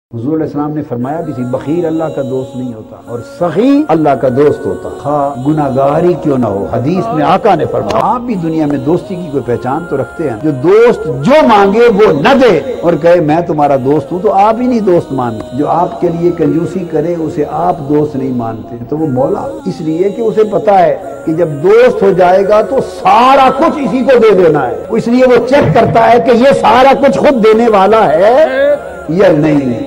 हुजूर इस्लाम ने फरमाया किसी बखील अल्लाह का दोस्त नहीं होता और सही अल्लाह का दोस्त होता, खा गुनाहगारी क्यों ना हो। हदीस में आका ने फरमाया आप भी दुनिया में दोस्ती की कोई पहचान तो रखते हैं, जो दोस्त जो मांगे वो न दे और कहे मैं तुम्हारा दोस्त हूँ, तो आप ही नहीं दोस्त मानते। जो आपके लिए कंजूसी करे उसे आप दोस्त नहीं मानते, तो वो मौला, इसलिए कि उसे पता है कि जब दोस्त हो जाएगा तो सारा कुछ इसी को दे देना है, इसलिए वो चेक करता है कि ये सारा कुछ खुद देने वाला है या नहीं।